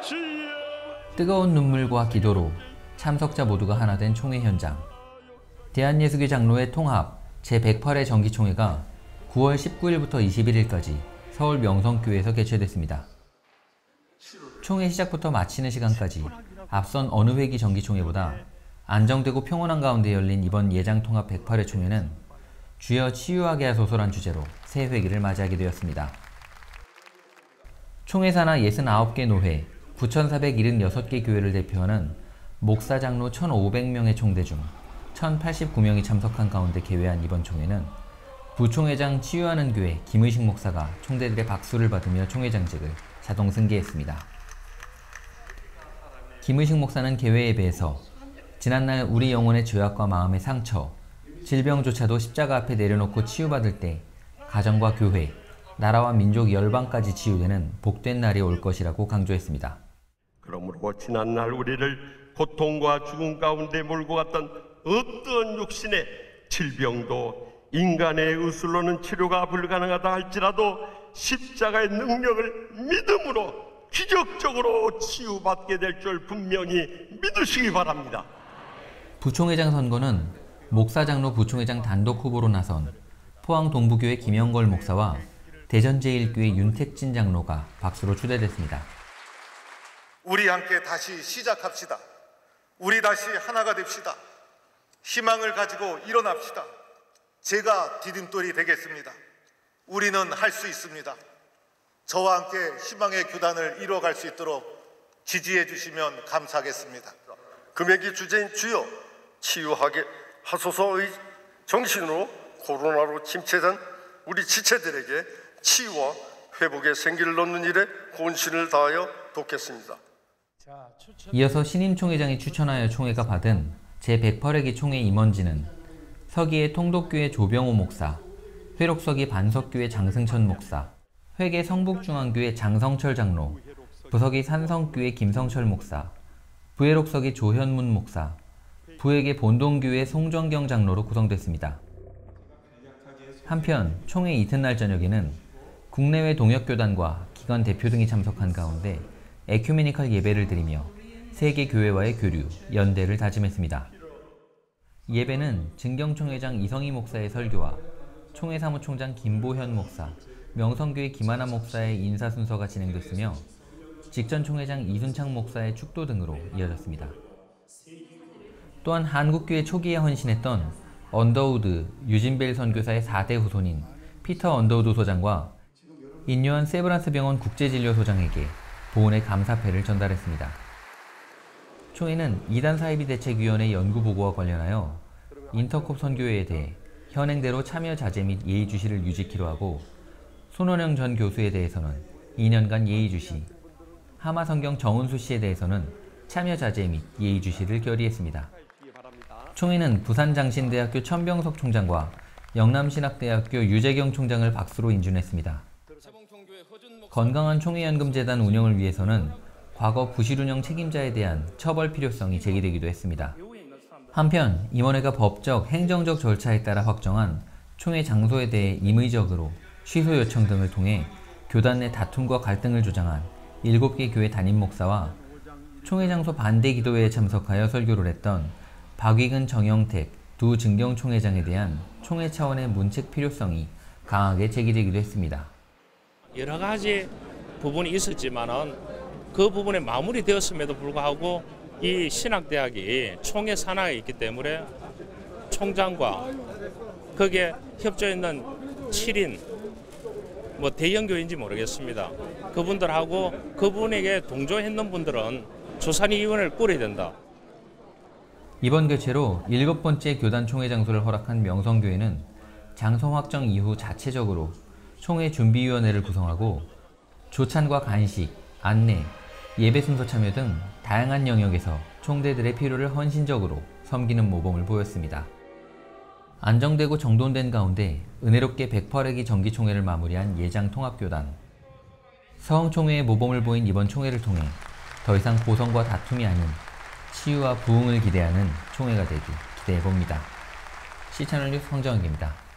뜨거운 눈물과 기도로 참석자 모두가 하나 된 총회 현장. 대한예수교 장로회 통합 제108회 정기총회가 9월 19일부터 21일까지 서울 명성교회에서 개최됐습니다. 총회 시작부터 마치는 시간까지 앞선 어느 회기 정기총회보다 안정되고 평온한 가운데 열린 이번 예장통합 108회 총회는 주여 치유하게 하소서란 주제로 새 회기를 맞이하게 되었습니다. 총회 산하 69개 노회, 9,476개 교회를 대표하는 목사 장로 1,500명의 총대 중 1,089명이 참석한 가운데 개회한 이번 총회는 부총회장 치유하는 교회 김의식 목사가 총대들의 박수를 받으며 총회장직을 자동 승계했습니다. 김의식 목사는 개회에 대해서 지난날 우리 영혼의 죄악과 마음의 상처, 질병조차도 십자가 앞에 내려놓고 치유받을 때 가정과 교회, 나라와 민족 열방까지 치유되는 복된 날이 올 것이라고 강조했습니다. 그러므로 지난날 우리를 고통과 죽음 가운데 몰고 갔던 어떤 육신의 질병도 인간의 의술로는 치료가 불가능하다 할지라도 십자가의 능력을 믿음으로 기적적으로 치유받게 될 줄 분명히 믿으시기 바랍니다. 부총회장 선거는 목사 장로 부총회장 단독 후보로 나선 포항 동부교회 김영걸 목사와 대전제일교회 윤택진 장로가 박수로 추대됐습니다. 우리 함께 다시 시작합시다. 우리 다시 하나가 됩시다. 희망을 가지고 일어납시다. 제가 디딤돌이 되겠습니다. 우리는 할 수 있습니다. 저와 함께 희망의 교단을 이뤄갈 수 있도록 지지해 주시면 감사하겠습니다. 금액이 주제인 주여 치유하게 하소서의 정신으로 코로나로 침체된 우리 지체들에게 치유와 회복의 생기를 넣는 일에 혼신을 다하여 돕겠습니다. 이어서 신임 총회장이 추천하여 총회가 받은 제108회기 총회 임원진은 서기의 통독교회 조병호 목사, 회록서기 반석교회 장승천 목사, 회계 성북중앙교회 장성철 장로, 부서기 산성교회 김성철 목사, 부회록서기 조현문 목사, 부회계 본동교회 송정경 장로로 구성됐습니다. 한편 총회 이튿날 저녁에는 국내외 동역교단과 기관 대표 등이 참석한 가운데 에큐메니컬 예배를 드리며 세계 교회와의 교류, 연대를 다짐했습니다. 예배는 증경총회장 이성희 목사의 설교와 총회 사무총장 김보현 목사, 명성교회 김하나 목사의 인사 순서가 진행됐으며 직전 총회장 이순창 목사의 축도 등으로 이어졌습니다. 또한 한국교회 초기에 헌신했던 언더우드 유진벨 선교사의 4대 후손인 피터 언더우드 소장과 인요한 세브란스 병원 국제진료소장에게 보훈의 감사패를 전달했습니다. 총회는 이단 사이비 대책위원회 연구보고와 관련하여 인터콥 선교회에 대해 현행대로 참여 자제 및 예의주시를 유지키로 하고 손원영 전 교수에 대해서는 2년간 예의주시, 하마성경 정은수 씨에 대해서는 참여 자제 및 예의주시를 결의했습니다. 총회는 부산장신대학교 천병석 총장과 영남신학대학교 유재경 총장을 박수로 인준했습니다. 건강한 총회연금재단 운영을 위해서는 과거 부실운영 책임자에 대한 처벌 필요성이 제기되기도 했습니다. 한편 임원회가 법적, 행정적 절차에 따라 확정한 총회 장소에 대해 임의적으로 취소 요청 등을 통해 교단 내 다툼과 갈등을 조장한 7개 교회 담임 목사와 총회 장소 반대 기도회에 참석하여 설교를 했던 박위근, 정영택 두 증경총회장에 대한 총회 차원의 문책 필요성이 강하게 제기되기도 했습니다. 여러 가지 부분이 있었지만은 그 부분에 마무리되었음에도 불구하고 이 신학대학이 총회 산하에 있기 때문에 총장과 거기에 협조해 있는 7인 대형교인지 모르겠습니다. 그분들하고 그분에게 동조했는 분들은 조산위원회를 꾸려야 된다. 이번 개최로 7번째 교단 총회 장소를 허락한 명성교회는 장소 확정 이후 자체적으로 총회 준비위원회를 구성하고 조찬과 간식, 안내, 예배 순서 참여 등 다양한 영역에서 총대들의 필요를 헌신적으로 섬기는 모범을 보였습니다. 안정되고 정돈된 가운데 은혜롭게 108회기 정기총회를 마무리한 예장통합교단. 서흥총회의 모범을 보인 이번 총회를 통해 더 이상 고성과 다툼이 아닌 치유와 부흥을 기대하는 총회가 되길 기대해봅니다. C채널 뉴스 황정욱입니다.